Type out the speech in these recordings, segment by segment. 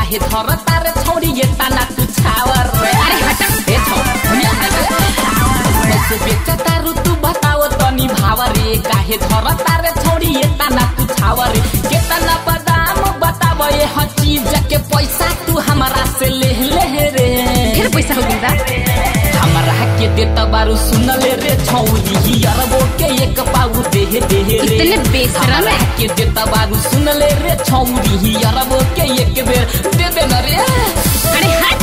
काहे धर तारे छौरी ये ताना तू छावर रे। अरे हट ए छौरी कैसे बेच तारू तू बताओ तनी भाव रे। काहे धर तारे छौरी ये ताना तू छावर रे। केतना बदाम बताबो ये हर चीज के पैसा तू हमरा से ले रे। फिर पैसा हो गइल बा हमरा के देता बारू सुनले रे छौरी अरबो के एक पाऊ दे रे। इतने बेशरम है के देता बारू सुनले रे छौरी अरबो के एक बेर दे दे न रे। अरे हट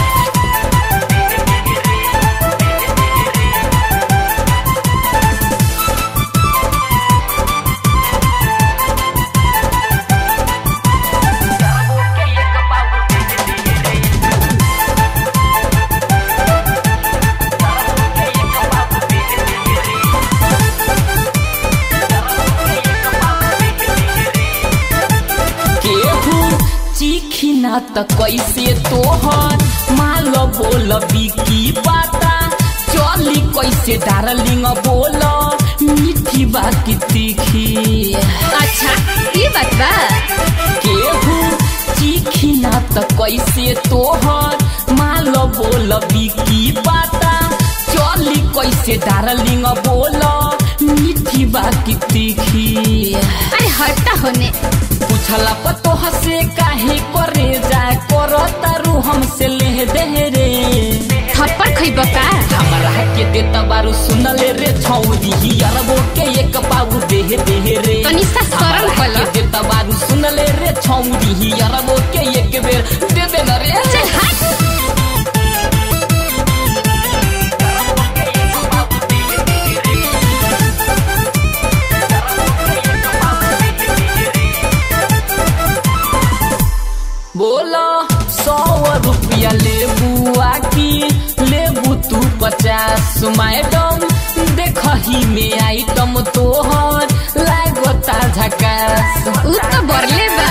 ना त कैसे तोहर माल बोल बिकी बाता चली कैसे डार्लिंग बोल मीठी बाकी तीखी। अच्छा ये बात बा केहू चीखी ना त कैसे तोहर माल बोल बिकी बाता चली कैसे डार्लिंग बोल मीठी बाकी तीखी। अरे हटता होने पूछला पतो हसे काहे करे जा करो तारू हमसे ले दे रे। थप्पड़ खइबा का हमरा के देता बारू सुनले रे छौरी अरबो के एक पाऊ दे रे। तनी सा शरम कला देता बारू सुनले रे छौरी अरबो के एक बेर दे दे न रे। चल हट बोला 100 रुपया लेबू आकी लेबू तू 50 मैडम देखही में आइटम तोहर लागता झकास। उ तो बरले बा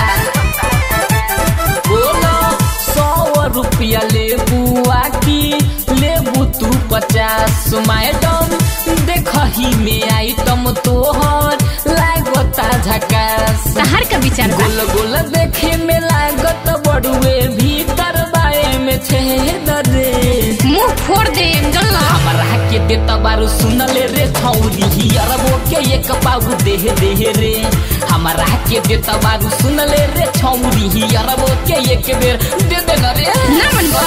बोला 100 रुपया लेबू आकी लेबू तू 50 मैडम देखही में आइटम तोहर लागता झकास। तहार का विचार बा गोल गोल देखे में लागत बड़ुए भीतर बाए में छेद रे। मुंह फोड़ दे जल्ला हमरा के देता बारू सुनले रे छौरी अरबो के एक पाऊ दे रे। हमरा के देता बारू सुनले रे छौरी अरबो के एक बेर दे दे न रे। ना मनबा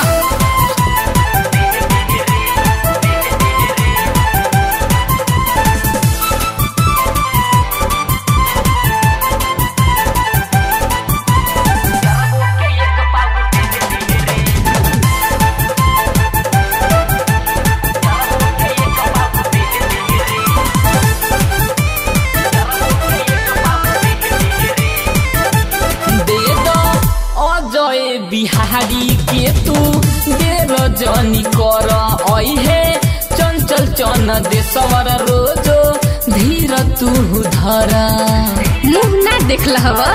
बिहारी के तू देर जनी कर ऐहे चंचल चन देशवर रोजो धीर तू धर। मुंह ना देखला हवा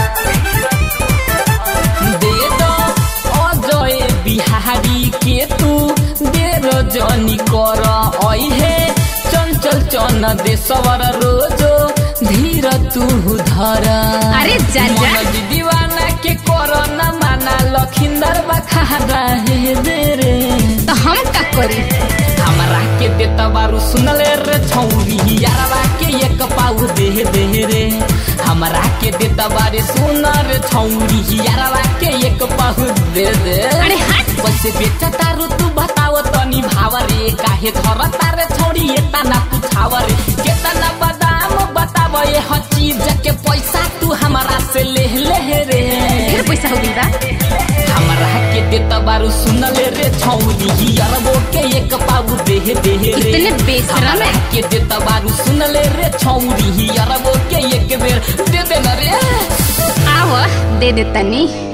दे दो अजय बिहारी के तू देर जनी कर ऐहे चंचल चन देशवर रोजो धीर तू धर। अरे जा जा दीवाना के करो न माना लखिंदर बखारा हे दे रे। तो हम का करी हमरा के देता बारू सुनले रे छौरी यारवा के एक पाऊ दे रे। हमरा के देता बारे सुनर छौरी यारवा के एक पाऊ दे दे। अरे हट कैसे बेच तारू तू बताओ तनी भाव रे। काहे धर तारे छौरी ये ताना तू छाव रे। केतना बदाम बताबो ये हर चीज के पैसा तू हमरा से ले रे। फिर पैसा हो गइल बा हमरा के देता बारू सुनले रे छौरी अरबो के एक पाऊ दे रे। इतने बेशरम है के देता बारू सुनले रे छौरी अरबो के एक बेर दे दे न रे। आवा दे दे तनी।